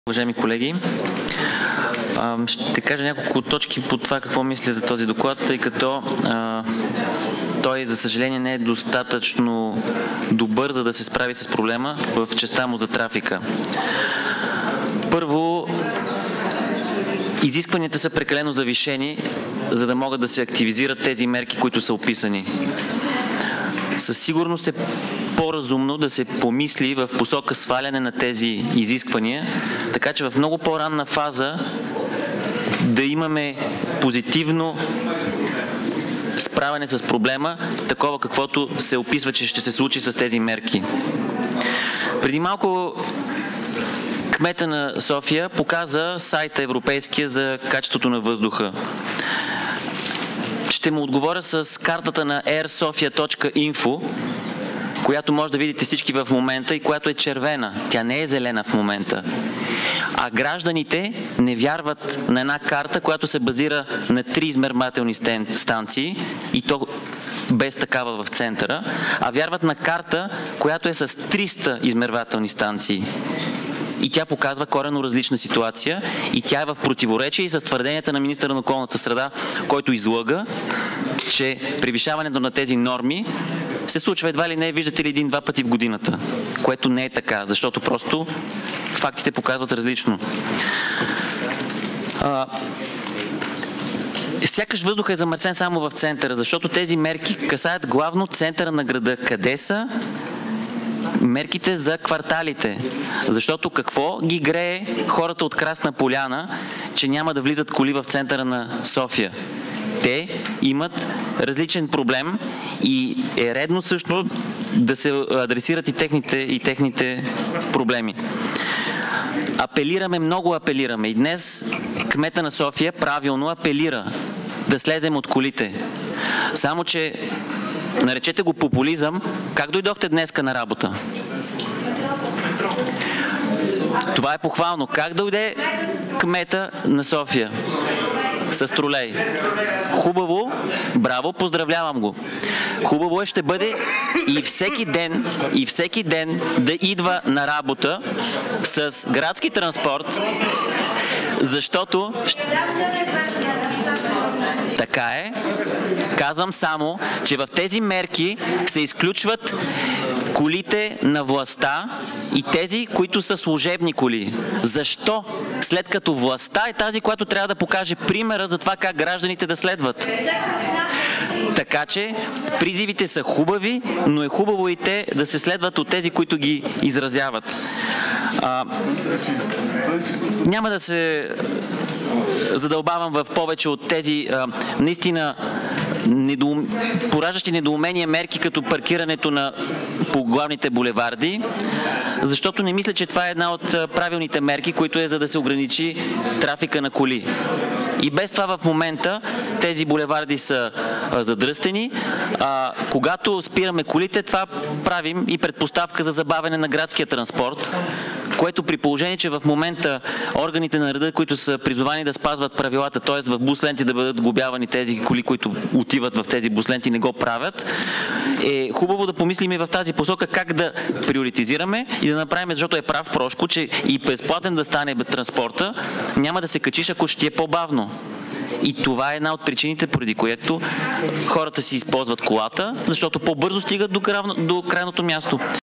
Уважаеми колеги, ще кажа няколко точки по това какво мисля за този доклад, тъй като той, за съжаление, не е достатъчно добър, за да се справи с проблема в частта му за трафика. Първо, изискванията са прекалено завишени, за да могат да се активизират тези мерки, които са описани. Със сигурност е по-разумно да се помисли в посока сваляне на тези изисквания, така че в много по-ранна фаза да имаме позитивно справяне с проблема, такова каквото се описва, че ще се случи с тези мерки. Преди малко кмета на София показа сайта европейския за качеството на въздуха. Ще му отговоря с картата на airsofia.info, която може да видите всички в момента и която е червена. Тя не е зелена в момента. А гражданите не вярват на една карта, която се базира на 3 измервателни станции и то без такава в центъра, а вярват на карта, която е с 300 измервателни станции. И тя показва коренно различна ситуация и тя е в противоречие и с твърденията на министъра на околната среда, който излъга, че превишаването на тези норми се случва едва ли не, виждате ли, 1-2 пъти в годината, което не е така, защото просто фактите показват различно. Сякаш въздуха е замърсен само в центъра, защото тези мерки касаят главно центъра на града. Къде са мерките за кварталите? Защото какво ги грее хората от Красна Поляна, че няма да влизат коли в центъра на София? Те имат различен проблем и е редно също да се адресират и техните проблеми. Апелираме, много апелираме. И днес кмета на София правилно апелира да слезем от колите. Само че, наречете го популизъм, как дойдохте днеска на работа? Това е похвално. Как дойде кмета на София? С тролей. Хубаво, браво, поздравлявам го. Хубаво е, ще бъде и всеки ден да идва на работа с градски транспорт, защото така е. Казвам само, че в тези мерки се изключват колите на властта и тези, които са служебни коли. Защо? След като властта е тази, която трябва да покаже примера за това как гражданите да следват. Така че призивите са хубави, но е хубаво и те да се следват от тези, които ги изразяват. Няма да се задълбавам в повече от тези наистина пораждащи недоумение мерки, като паркирането по главните булеварди, защото не мисля, че това е една от правилните мерки, които е за да се ограничи трафика на коли. И без това в момента тези булеварди са задръстени. Когато спираме колите, това правим и предпоставка за забавяне на градския транспорт, което при положение, че в момента органите на реда, които са призовани да спазват правилата, т.е. в бус ленти да бъдат глобявани тези коли, които отиват в тези бус ленти, не го правят, е хубаво да помислим и в тази посока как да приоритизираме и да направим, защото е прав Прошко, че и безплатен да стане транспорта, няма да се качиш, ако ще ти е по-бавно. И това е една от причините, поради което хората си използват колата, защото по-бързо стигат до крайното място.